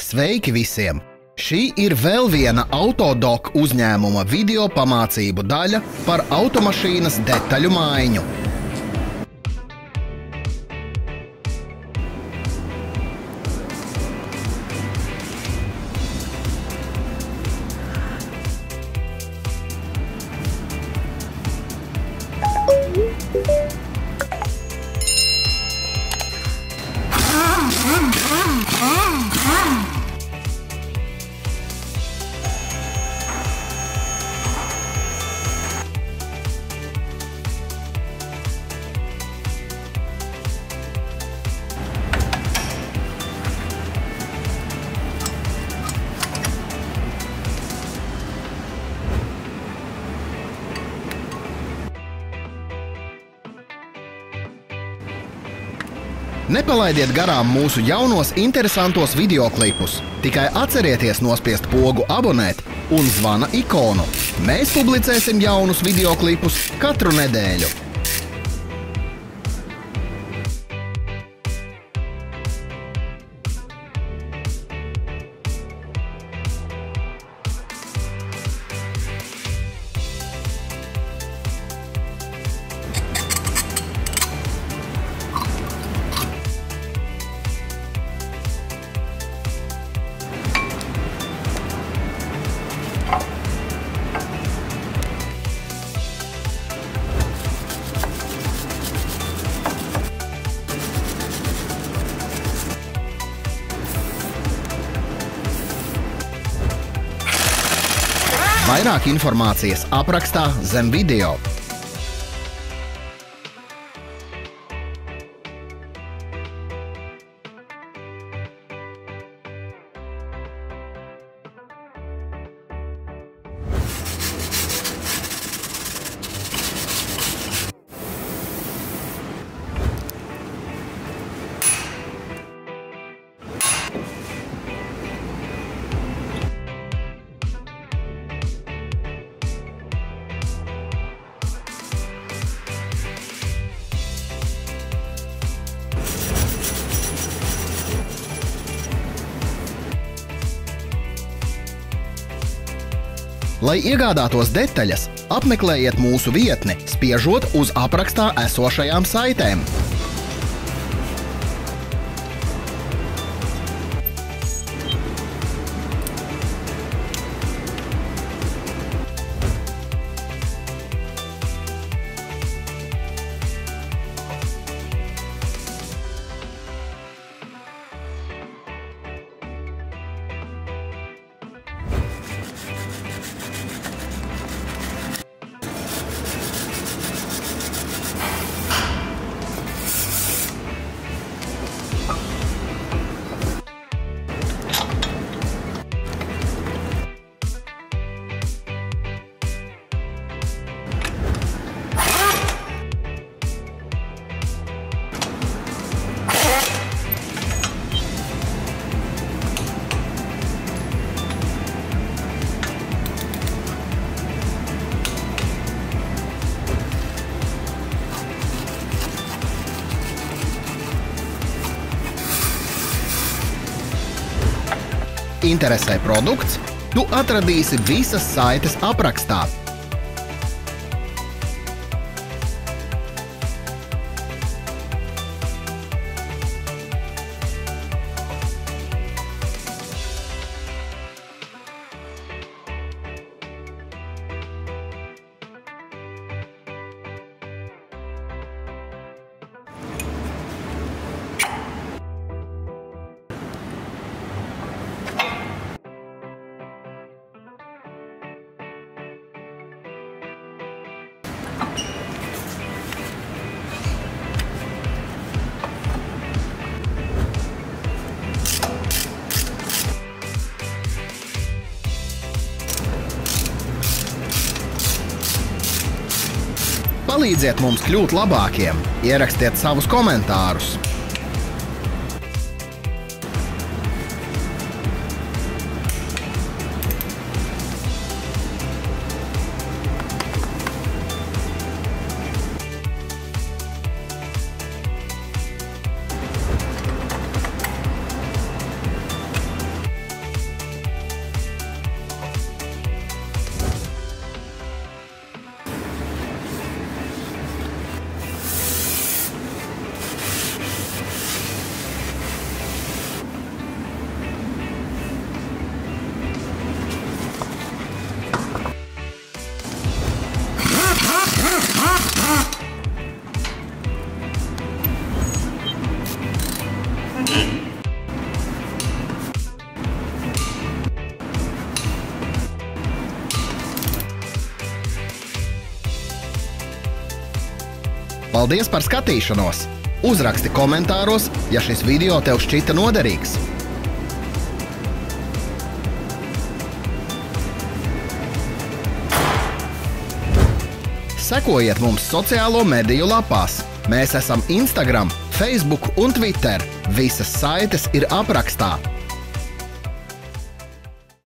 Sveiki visiem! Šī ir vēl viena Autodoc uzņēmuma video pamācību daļa par automašīnas detaļu maiņu. Nepalaidiet garām mūsu jaunos interesantos videoklipus. Tikai atcerieties nospiest pogu abonēt un zvana ikonu. Mēs publicēsim jaunus videoklipus katru nedēļu. Vairāk informācijas aprakstā zem video. Lai iegādātos detaļas, apmeklējiet mūsu vietni, spiežot uz aprakstā esošajām saitēm. Interesē produkts? Tu atradīsi visas saites aprakstā. Palīdziet mums kļūt labākiem, ierakstiet savus komentārus. Paldies par skatīšanos! Uzraksti komentāros, ja šis video tev šķita noderīgs. Sekojiet mums sociālo mediju lapās. Mēs esam Instagram, Facebook un Twitter. Visas saites ir aprakstā.